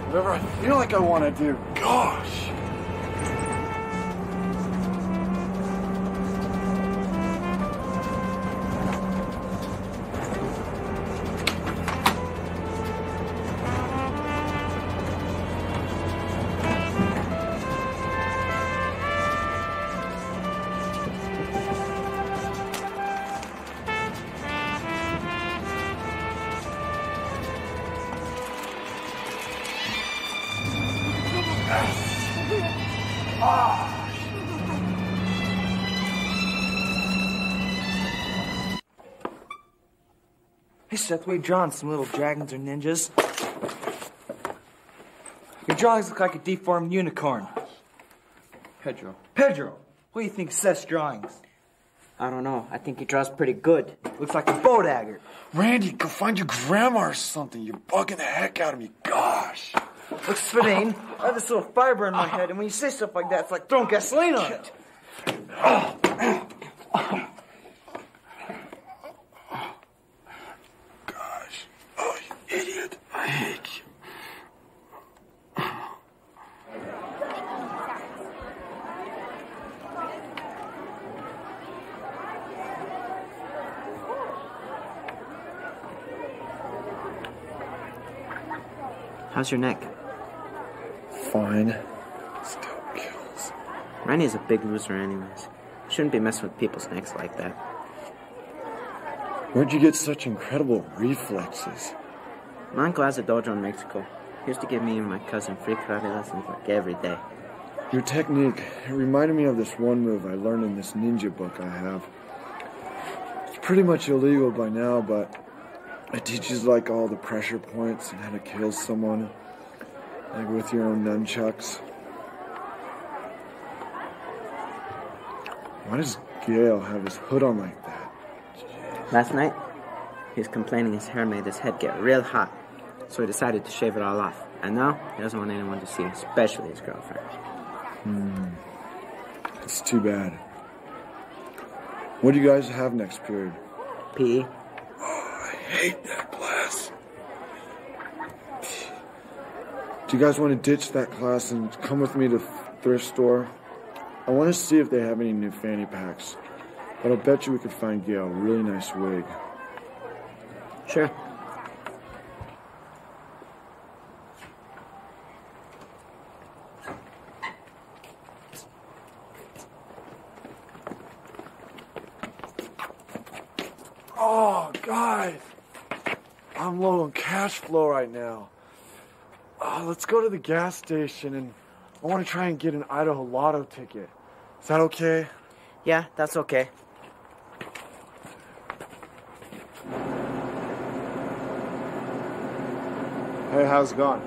Whatever I feel like I want to do. Gosh. Hey, Seth, what are you drawing? Some little dragons or ninjas? Your drawings look like a deformed unicorn. Pedro. Pedro, what do you think of Seth's drawings? I don't know. I think he draws pretty good. Looks like a bow dagger. Randy, go find your grandma or something. You're bugging the heck out of me. Gosh. Look, Spadine, I have this little fiber in my head, and when you say stuff like that, it's like throwing gasoline on it. Gosh. Oh, you idiot. I hate you. How's your neck? Fine. Still kills. Randy's a big loser anyways. Shouldn't be messing with people's necks like that. Where'd you get such incredible reflexes? My uncle has a dojo in Mexico. He used to give me and my cousin free karate lessons like every day. Your technique, it reminded me of this one move I learned in this ninja book I have. It's pretty much illegal by now, but it teaches like all the pressure points and how to kill someone, like with your own nunchucks. Why does Gail have his hood on like that? Last night, he was complaining his hair made his head get real hot, so he decided to shave it all off. And now, he doesn't want anyone to see, especially his girlfriend. It's too bad. What do you guys have next period? PE. I hate that class. Do you guys want to ditch that class and come with me to the thrift store? I want to see if they have any new fanny packs. But I'll bet you we could find Gail a really nice wig. Sure. Oh, guys. I'm low on cash flow right now. Let's go to the gas station, and I want to try and get an Idaho Lotto ticket. Is that okay? Yeah, that's okay. Hey, how's it going?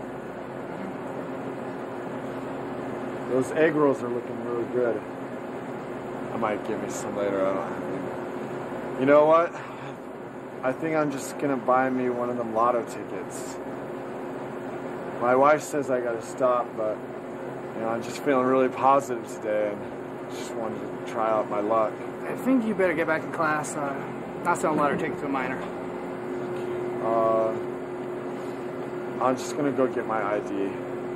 Those egg rolls are looking really good. I might give me some later. I don't know. You know what? I think I'm just gonna buy me one of them lotto tickets. My wife says I gotta stop, but I'm just feeling really positive today and just wanted to try out my luck. I think you better get back in class. Not selling lottery tickets to a minor. I'm just gonna go get my ID.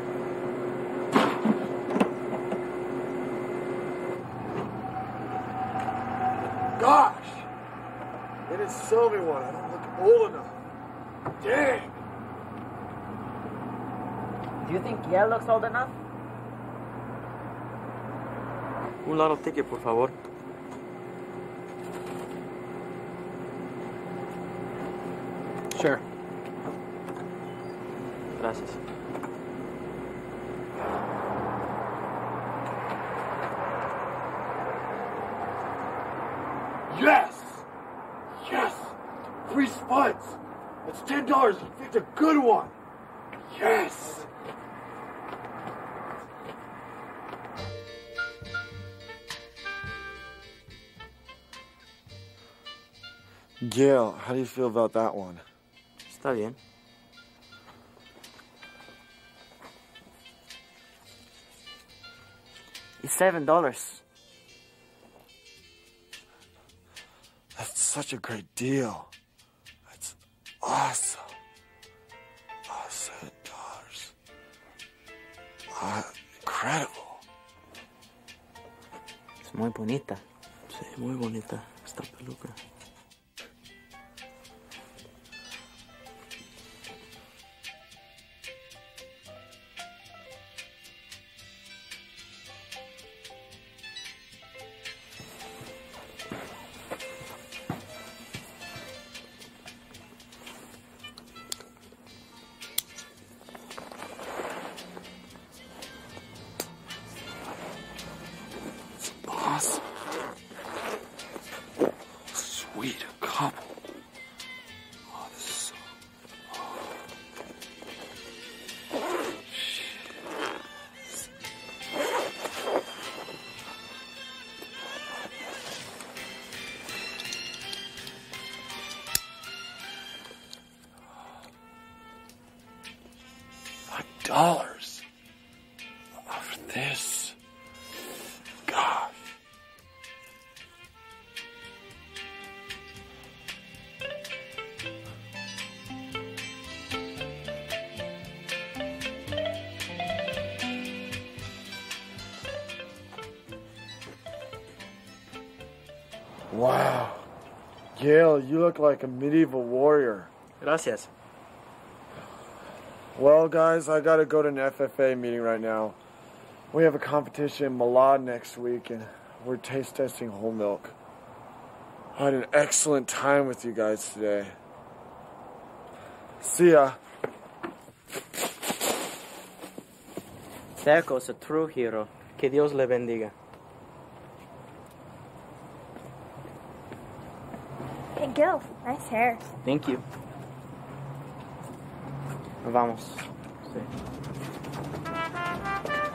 Gosh! They didn't sell me one. I don't look old enough. Dang! Do you think Gail looks old enough? Un lotto ticket, por favor. Sure. Gracias. Yes! Yes! 3 spuds! That's $10. You picked a good one! Yes! Gail, how do you feel about that one? Está bien. It's $7. That's such a great deal. That's awesome. Oh, $7. Bonita. Sí, muy bonita esta peluca. Awesome. Sweet couple. Oh, this is so... $5 for this. Gosh. Wow. Gail, you look like a medieval warrior. Gracias. Well, guys, I gotta go to an FFA meeting right now. We have a competition in Milan next week, and we're taste testing whole milk. I had an excellent time with you guys today. See ya. There goes a true hero. Que Dios le bendiga. Hey, Gil, nice hair. Thank you. Vamos. Sí.